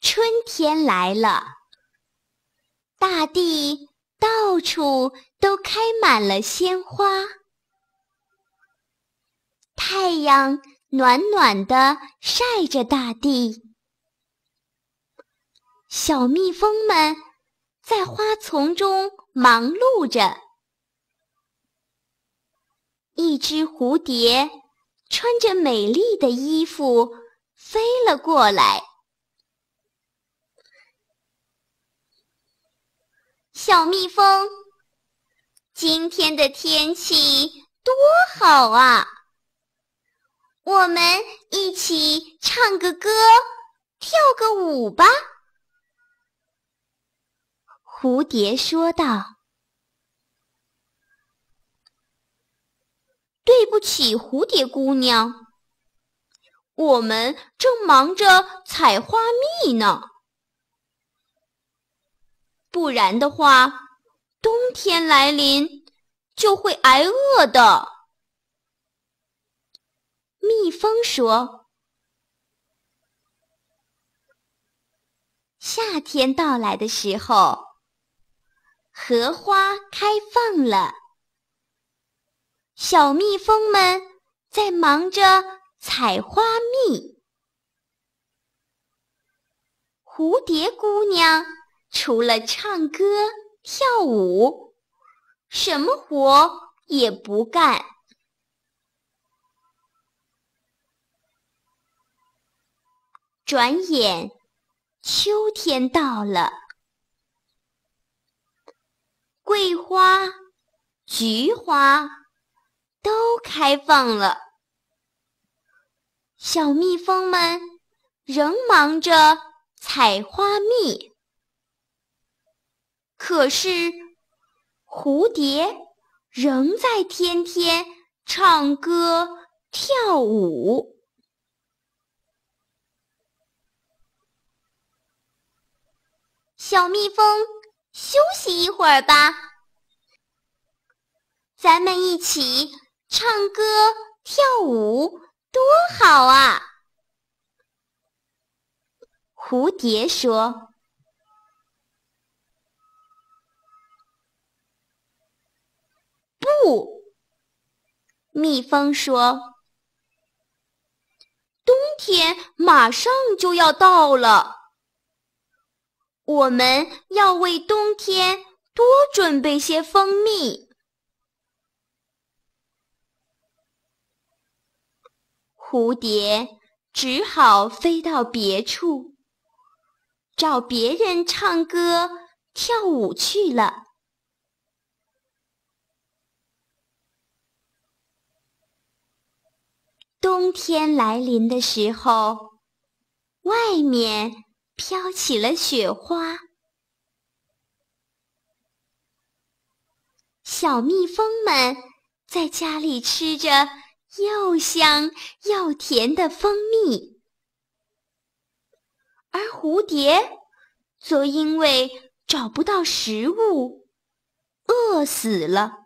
春天来了，大地到处都开满了鲜花，太阳暖暖地晒着大地，小蜜蜂们在花丛中忙碌着，一只蝴蝶穿着美丽的衣服飞了过来。小蜜蜂，今天的天气多好啊！我们一起唱个歌，跳个舞吧。蝴蝶说道。对不起，蝴蝶姑娘，我们正忙着采花蜜呢。不然的话，冬天来临就会挨饿的。蜜蜂说。夏天到来的时候，荷花开放了，小蜜蜂们在忙着采花蜜。蝴蝶姑娘除了唱歌跳舞，什么活也不干。转眼秋天到了，桂花、菊花都开放了，小蜜蜂们仍忙着采花蜜。可是蝴蝶仍在天天唱歌跳舞。小蜜蜂，休息一会儿吧，咱们一起唱歌跳舞，多好啊！蝴蝶说。不，蜜蜂说，冬天马上就要到了，我们要为冬天多准备些蜂蜜。蝴蝶只好飞到别处，找别人唱歌跳舞去了。冬天来临的时候，外面飘起了雪花。小蜜蜂们在家里吃着又香又甜的蜂蜜，而蝴蝶则因为找不到食物，饿死了。